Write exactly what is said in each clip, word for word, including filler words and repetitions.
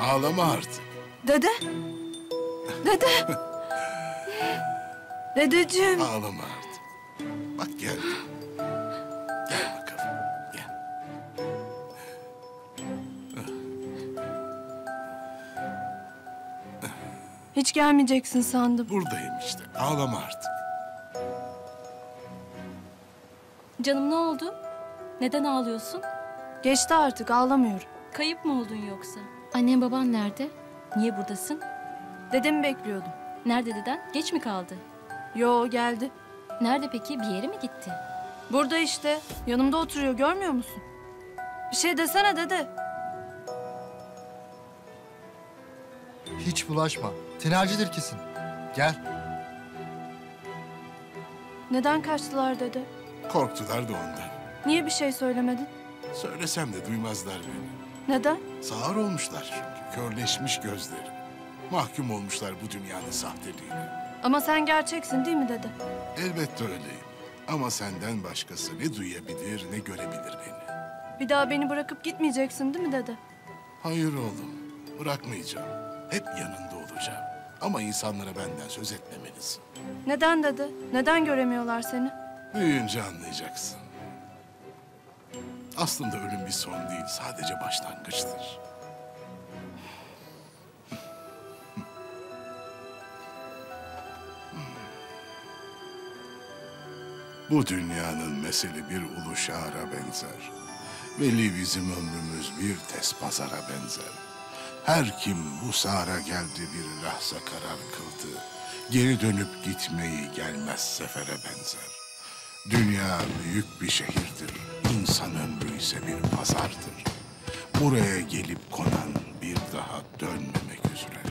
Ağlama artık. Dede. Dede. Dedeciğim. Ağlama artık. Bak geldim. Gel bakalım. Gel. Hiç gelmeyeceksin sandım. Buradayım işte. Ağlama artık. Canım ne oldu? Neden ağlıyorsun? Geçti artık, ağlamıyorum. Kayıp mı oldun yoksa? Annen baban nerede? Niye buradasın? Dedemi bekliyordum. Nerede deden? Geç mi kaldı? Yo, geldi. Nerede peki? Bir yere mi gitti? Burada işte. Yanımda oturuyor, görmüyor musun? Bir şey desene dede. Hiç bulaşma. Tinercidir kesin. Gel. Neden kaçtılar dede? Korktular da ondan. Niye bir şey söylemedin? Söylesem de duymazlar beni. Neden? Sağır olmuşlar çünkü. Körleşmiş gözleri. Mahkum olmuşlar bu dünyanın sahteliğine. Ama sen gerçeksin değil mi dede? Elbette öyleyim. Ama senden başkası ne duyabilir ne görebilir beni. Bir daha beni bırakıp gitmeyeceksin değil mi dede? Hayır oğlum. Bırakmayacağım. Hep yanında olacağım. Ama insanlara benden söz etmemelisin. Neden dede? Neden göremiyorlar seni? Büyüyünce anlayacaksın. Aslında ölüm bir son değil, sadece başlangıçtır. Bu dünyanın meseli bir ulu şara benzer. Veli bizim ömrümüz bir tez pazara benzer. Her kim bu sahara geldi bir lahza karar kıldı. Geri dönüp gitmeyi gelmez sefere benzer. Dünya büyük bir şehirdir, insan ömrü ise bir pazardır. Buraya gelip konan bir daha dönmemek üzere.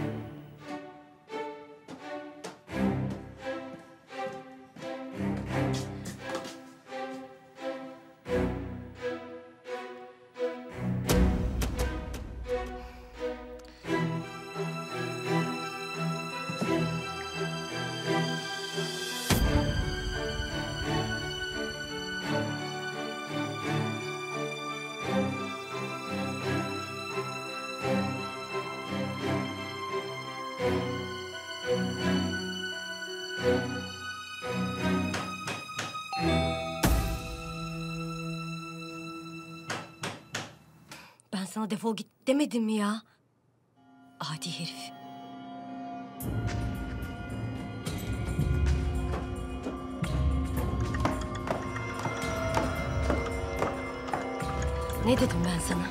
Ben sana defol git demedim mi ya? Adi herif. Ne dedim ben sana?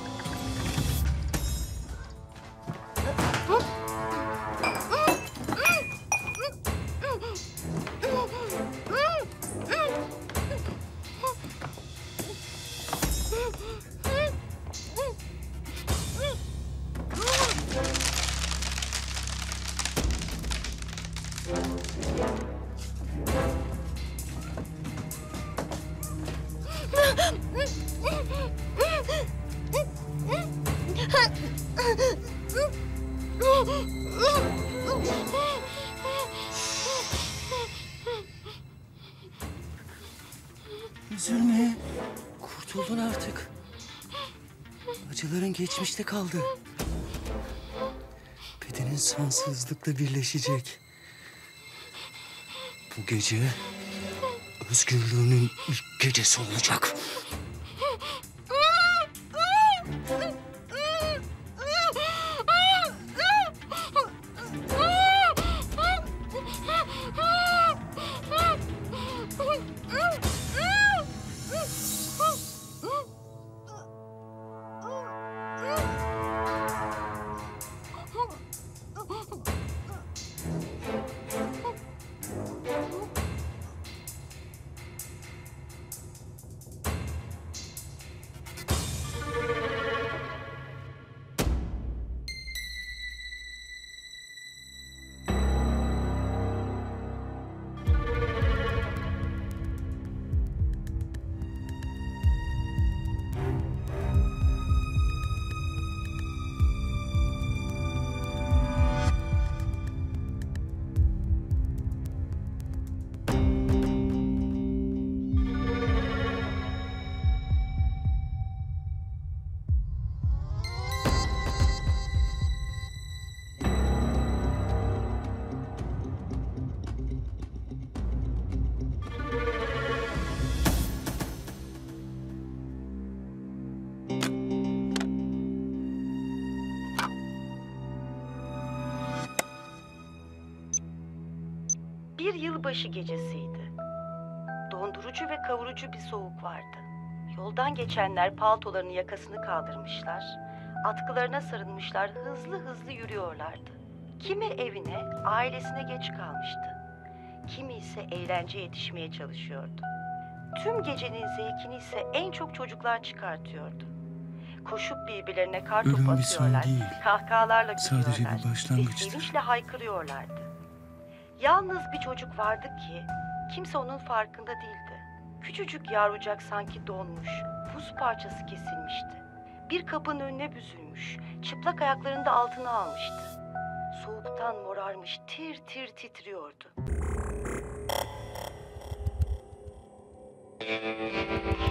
Üzülme. Kurtuldun artık. Acıların geçmişte kaldı. Bedenin sonsuzlukla birleşecek. Bu gece özgürlüğünün ilk gecesi olacak. yılbaşı gecesiydi. Dondurucu ve kavurucu bir soğuk vardı. Yoldan geçenler paltolarının yakasını kaldırmışlar, atkılarına sarılmışlar, hızlı hızlı yürüyorlardı. Kimi evine, ailesine geç kalmıştı. Kimi ise eğlenceye yetişmeye çalışıyordu. Tüm gecenin zevkini ise en çok çocuklar çıkartıyordu. Koşup birbirlerine kartopu Ölüm bir son atıyorlar, değil. kahkahalarla Sadece bir gülüyorlar ve başlangıçtır. sevinçle haykırıyorlardı. Yalnız bir çocuk vardı ki kimse onun farkında değildi. Küçücük yavrucak sanki donmuş, buz parçası kesilmişti. Bir kapının önüne büzülmüş, çıplak ayaklarını da altına almıştı. Soğuktan morarmış, tir tir titriyordu.